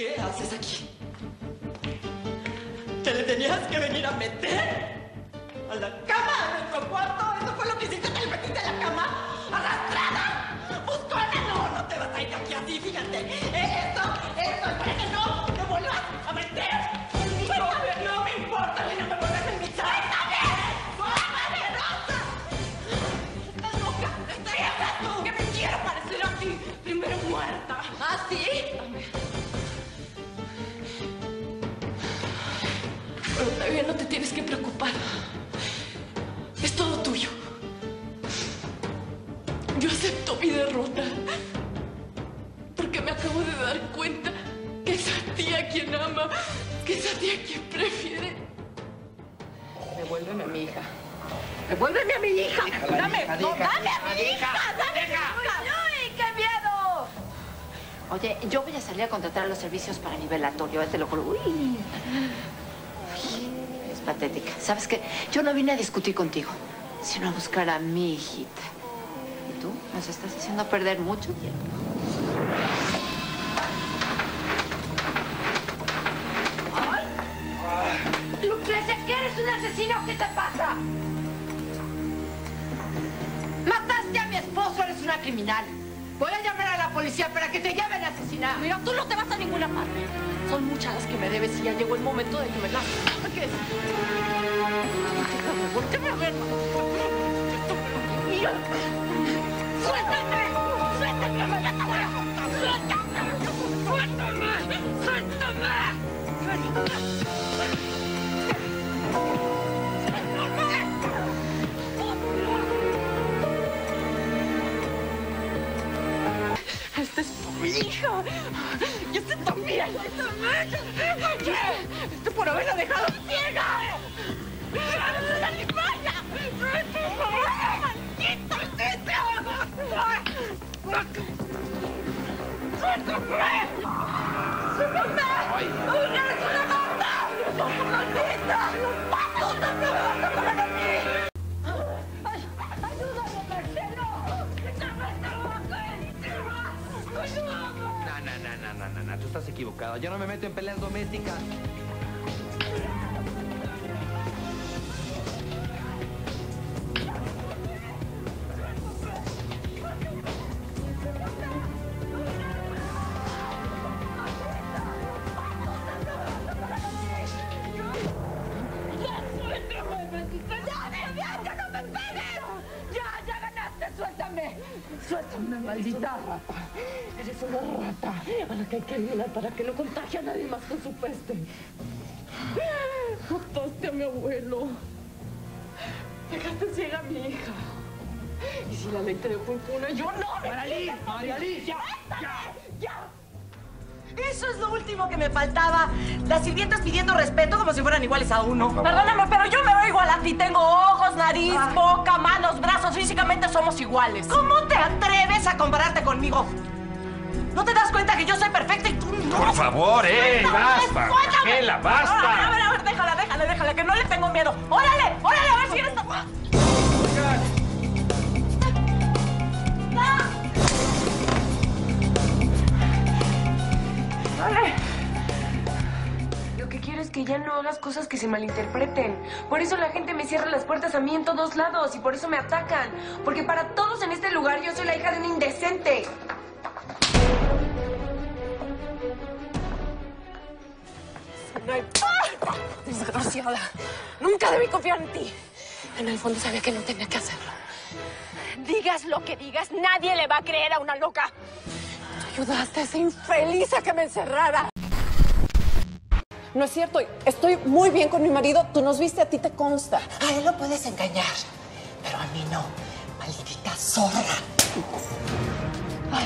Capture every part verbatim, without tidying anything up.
¿Qué haces aquí? ¿Te le tenías que venir a meter a la cama de nuestro cuarto? ¿Eso fue lo que hiciste? ¿Te le metiste a la cama? ¡Arrastrada! ¡Buscona! No, no te vas a ir de aquí así, fíjate. Eso, eso es para que no te vuelvas a meter. No, no me importa si no me vuelves en mi ¡suéltame! ¡Suéltame, Rosa! ¡Estás loca! ¡Estás tú! ¡Que me quiero parecer a ti! Primero muerta. ¿Ah, sí? Pero todavía no te tienes que preocupar. Es todo tuyo. Yo acepto mi derrota. Porque me acabo de dar cuenta que es a ti a quien ama, que es a ti a quien prefiere. Devuélveme a mi hija. ¡Devuélveme a mi hija! Déjala, ¡Dame! hija, ¡No, deja, dame a mi deja, hija! ¡Dame a mi deja. hija! ¡Uy, qué miedo! Oye, yo voy a salir a contratar los servicios para mi velatorio, te lo juro. Uy. Uy, es patética. ¿Sabes qué? Yo no vine a discutir contigo, sino a buscar a mi hijita. Y tú nos estás haciendo perder mucho tiempo. ¡Ay! ¡Lucrecia, que eres un asesino! ¿Qué te pasa? ¡Mataste a mi esposo! ¡Eres una criminal! Voy a llamar a la policía para que te lleven a asesinar. Mira, tú no te vas a ninguna parte. Son muchas las que me debes y ya llegó el momento de que me las pagues. Voltéame a ver. ¡Suéltame! ¡Suéltame! ¡Suéltame! ¡Suéltame! ¡Suéltame! ¡Esta es tu hija! ¡Y este también! ¡Este ¡Este por haberla dejado ciega! ¡Es una limaya! ¡Maldito sitio! ¡Suéltame! ¡Suéltame! ¡Eres una mata! ¡Maldita! ¡Los patos también me van a matar a mí! ¡Ayúdame, Marcelo! No, no, no, no, no, no, tú estás equivocado. Yo no me meto en peleas domésticas. ¡Suéltame, maldita! Eres una rata a la que hay que violar para que no contagie a nadie más con su peste. Mataste a mi abuelo. Dejaste ciega a mi hija. Y si la ley te dejó impune, yo no me... ¡Marialí! ¡Marialí! ¡Ya! ¡Ya! ¡Ya! Eso es lo último que me faltaba. Las sirvientas pidiendo respeto como si fueran iguales a uno. Perdóname, pero yo me veo igual a ti. Tengo ojos, nariz, ah. boca, manos, brazos. Físicamente somos iguales. ¿Cómo te atreves a compararte conmigo? ¿No te das cuenta que yo soy perfecta y tú no? Por favor, eh, basta. Ángela, basta. A ver, a ver, déjala, déjala, déjala, que no le tengo miedo. ¡Órale! ¡Órale! A ver si eres capaz. Vale. Lo que quiero es que ya no hagas cosas que se malinterpreten. Por eso la gente me cierra las puertas a mí en todos lados y por eso me atacan. Porque para todos en este lugar yo soy la hija de un indecente. Desgraciada. Nunca debí confiar en ti. En el fondo sabía que no tenía que hacerlo. Digas lo que digas, nadie le va a creer a una loca. Tú ayudaste a esa infeliz a que me encerrara. No es cierto. Estoy muy bien con mi marido. Tú nos viste, a ti te consta. A él lo puedes engañar, pero a mí no. Maldita zorra. Ay.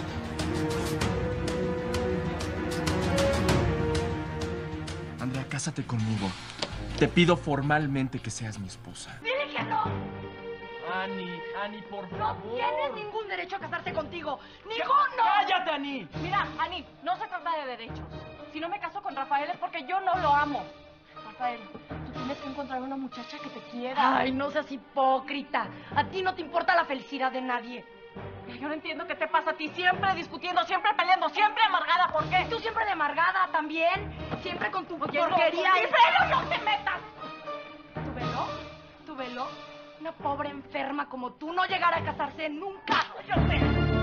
Andrea, cásate conmigo. Te pido formalmente que seas mi esposa. ¡Dile que no! Ani, Ani, por No favor. tienes ningún derecho a casarte contigo. ¡Ninguno! ¡Cállate, Ani! Mira, Ani, no se trata de derechos. Si no me caso con Rafael es porque yo no lo amo. Rafael, tú tienes que encontrar una muchacha que te quiera. Ay, no seas hipócrita. A ti no te importa la felicidad de nadie. Yo no entiendo qué te pasa a ti. Siempre discutiendo, siempre peleando, siempre amargada. ¿Por qué? Tú siempre de amargada también. Siempre con tu Oye, porquería. No, con mi pelo no te metas. ¿Tu velo? ¿Tu velo? Una pobre enferma como tú no llegará a casarse nunca. Yo sé.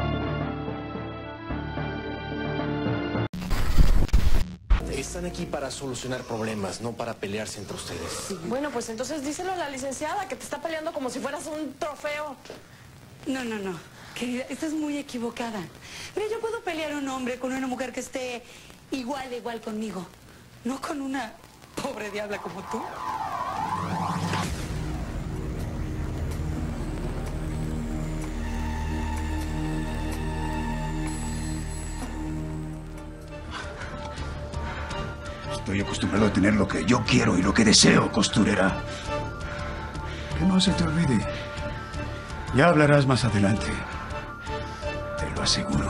Están aquí para solucionar problemas, no para pelearse entre ustedes. Bueno, pues entonces díselo a la licenciada, que te está peleando como si fueras un trofeo. No, no, no. Querida, estás muy equivocada. Mira, yo puedo pelear un hombre con una mujer que esté igual, igual conmigo. No con una pobre diabla como tú. Estoy acostumbrado a tener lo que yo quiero y lo que deseo, costurera. Que no se te olvide. Ya hablarás más adelante. Te lo aseguro.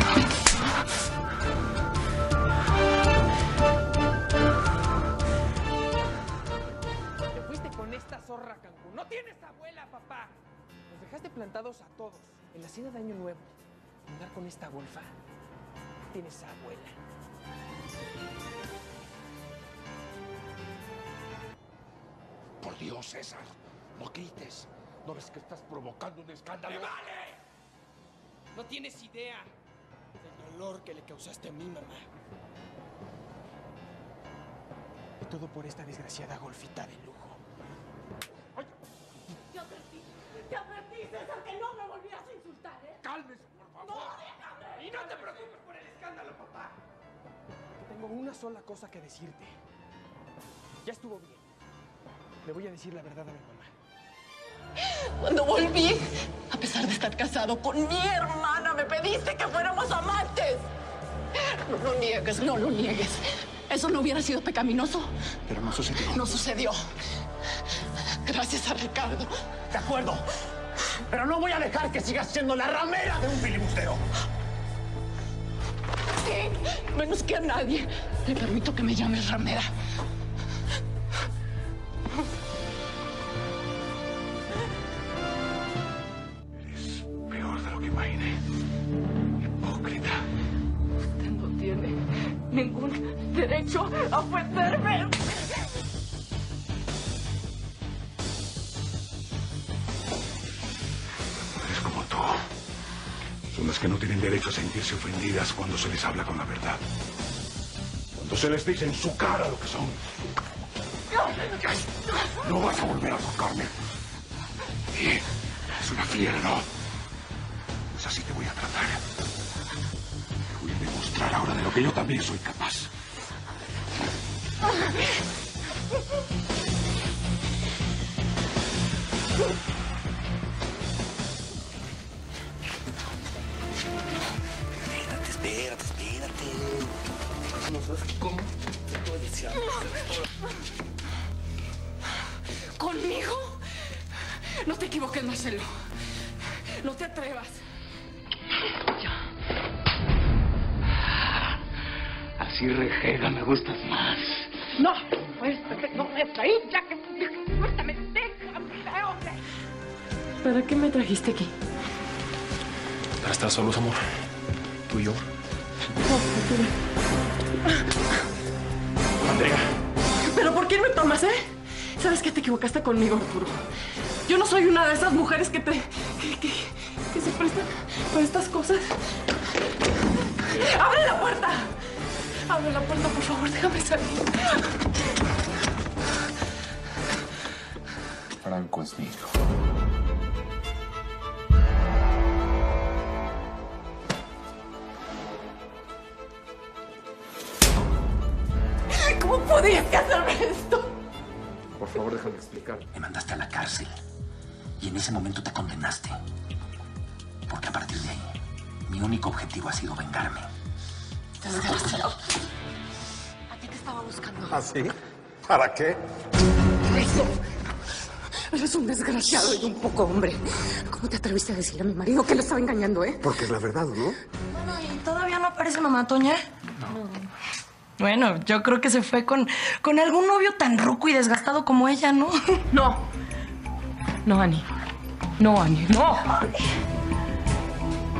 Te fuiste con esta zorra a Cancún. No tienes abuela, papá. Nos dejaste plantados a todos. En la cena de Año Nuevo. Andar con esta golfa. Tienes abuela. Por Dios, César, no grites. ¿No ves que estás provocando un escándalo? ¡Me vale! No tienes idea del dolor que le causaste a mi mamá. Y todo por esta desgraciada golfita de lujo. Ay. Te advertí, te advertí, César, que no me volvieras a insultar, ¿eh? ¡Cálmese, por favor! ¡No, déjame! Y no te preocupes por el escándalo, papá. Que tengo una sola cosa que decirte. Ya estuvo bien. Le voy a decir la verdad a mi mamá. Cuando volví, a pesar de estar casado con mi hermana, me pediste que fuéramos amantes. No lo niegues, no lo niegues. ¿Eso no hubiera sido pecaminoso? Pero no sucedió. No sucedió. Gracias a Ricardo. De acuerdo. Pero no voy a dejar que sigas siendo la ramera de un filibustero. Sí, menos que a nadie. Le permito que me llames ramera. Eres peor de lo que imaginé. Hipócrita. Usted no tiene ningún derecho a ofenderme. Eres como tú. Son las que no tienen derecho a sentirse ofendidas cuando se les habla con la verdad. Cuando se les dice en su cara lo que son. No vas a volver a tocarme. Sí, es una fiera, ¿no? Pues así te voy a tratar. Te voy a demostrar ahora de lo que yo también soy capaz. Espérate, espérate, espérate. No sabes cómo te estoy deseando. ¿Conmigo? No te equivoques, Marcelo. No te atrevas. Ya. Así rejega, me gustas más. No, pues, no me ahí, ya que... Suéltame, déjame, hombre. ¿Para qué me trajiste aquí? Para estar solos, amor. Tú y yo. Andrea. ¿Pero por qué me tomas, eh? ¿Sabes que te equivocaste conmigo, Arturo? Yo no soy una de esas mujeres que te... que, que, que se prestan para estas cosas. ¡Abre la puerta! Abre la puerta, por favor, déjame salir. Franco es mi hijo. ¿Cómo pudiste hacerme esto? Por favor, déjame explicar. Me mandaste a la cárcel y en ese momento te condenaste. Porque a partir de ahí, mi único objetivo ha sido vengarme. Desgraciado. ¿A ti te estaba buscando? ¿Ah, sí? ¿Para qué? Eso. Eres un desgraciado y un poco hombre. ¿Cómo te atreviste a decirle a mi marido que lo estaba engañando, eh? Porque es la verdad, ¿no? Bueno, ¿y todavía no aparece mamá Toña? No. Bueno, yo creo que se fue con, con algún novio tan ruco y desgastado como ella, ¿no? No. No, Ani. No, Ani. No.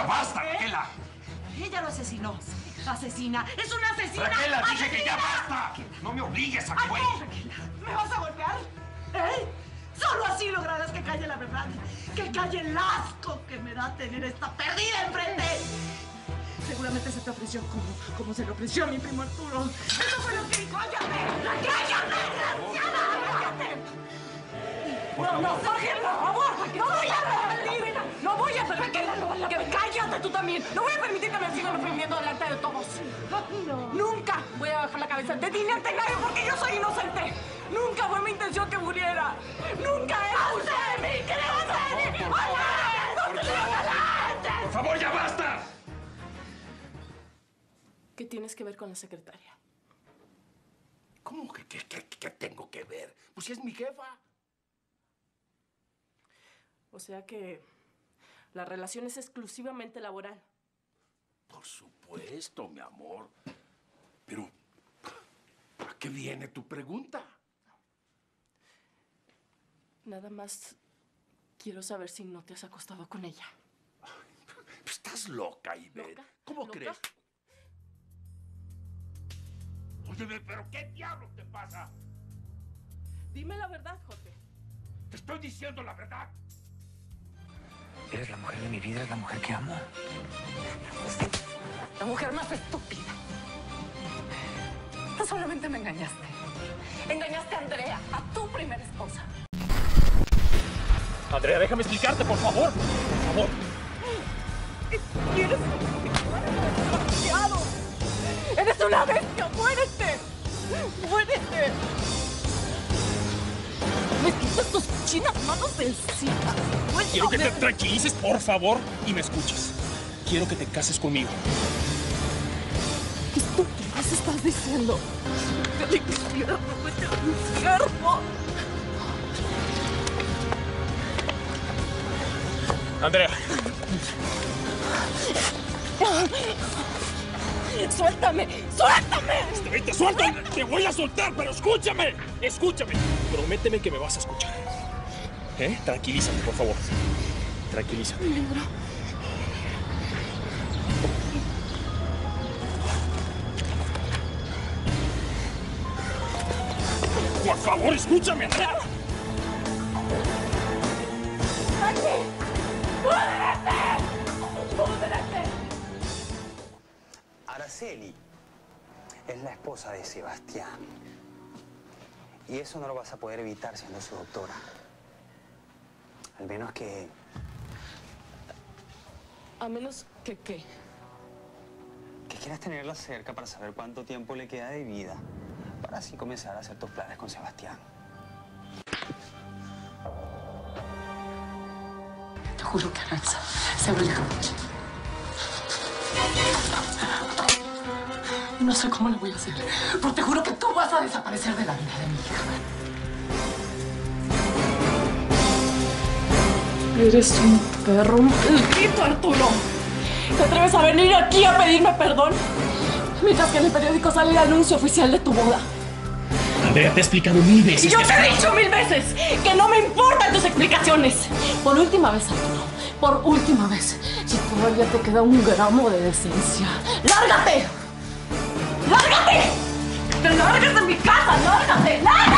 basta, Raquela. Ella lo asesinó. Asesina. ¡Es una asesina! Raquela, dije ¡Asesina! que ya basta. No me obligues a que... ¿A qué, Raquela? ¿Me vas a golpear? ¿Eh? Solo así lograrás que calle la verdad. Que calle el asco que me da tener esta perdida enfrente. Seguramente se te ofreció como, como se le ofreció a mi primo Arturo. Eso fue lo que dijo. ¡Cállate! ¡Cállate, desgraciada! ¡Cállate! No, no, Jorge, por favor. No voy a permitir. No voy a permitir. Que cállate tú también. No voy a permitir que me sigan ofendiendo delante de todos. No. Nunca voy a bajar la cabeza de ti ni ante nadie porque yo soy inocente. Nunca fue mi intención que muriera. Nunca era usted de mí. ¿Qué le vas a decir? Por favor, por favor, ya basta. ¿Qué tienes que ver con la secretaria? ¿Cómo que qué, qué, qué tengo que ver? Pues si es mi jefa. O sea que la relación es exclusivamente laboral. Por supuesto, mi amor. Pero, ¿a qué viene tu pregunta? Nada más quiero saber si no te has acostado con ella. Estás loca, Ivette. ¿Loca? ¿Cómo ¿Loca? crees? Óyeme, ¿pero qué diablos te pasa? Dime la verdad, Jorge. Te estoy diciendo la verdad. Eres la mujer de mi vida, es la mujer que amo. La mujer más estúpida. No solamente me engañaste. Engañaste a Andrea, a tu primera esposa. Andrea, déjame explicarte, por favor. Por favor. Eres un desgraciado. Eres una bestia. ¡Muérete! ¡Muérete! Me quitas tus chinas manos del encima. Quiero que te tranquilices, por favor, y me escuches. Quiero que te cases conmigo. ¿Qué estupidez estás diciendo? ¡Vete al infierno! ¡Vete al infierno! Andrea. ¡Suéltame! ¡Suéltame! Te, te suelto, te voy a soltar, pero escúchame. Escúchame. Prométeme que me vas a escuchar. ¿Eh? Tranquilízate, por favor. Tranquilízate. Mi libro. Por favor, escúchame, Andrea. ¡Aquí! ¡Púdrete! ¡Púdrete! Araceli es la esposa de Sebastián. Y eso no lo vas a poder evitar siendo su doctora. Al menos que... ¿A menos que qué? que quieras tenerla cerca para saber cuánto tiempo le queda de vida. Para así comenzar a hacer tus planes con Sebastián. Te juro que Aranza se va a alejar mucho. No sé cómo le voy a hacer, pero te juro que tú vas a desaparecer de la vida de mi hija. Eres un perro, un maldito, Arturo. ¿Te atreves a venir aquí a pedirme perdón? Mientras que en el periódico sale el anuncio oficial de tu boda. Andrea, te he explicado mil veces. Y yo que... te he dicho mil veces que no me importan tus explicaciones. Por última vez, Arturo. Por última vez. Si todavía te queda un gramo de decencia. ¡Lárgate! ¡Lárgate! ¡Te largas de mi casa! ¡Lárgate! ¡Lárgate!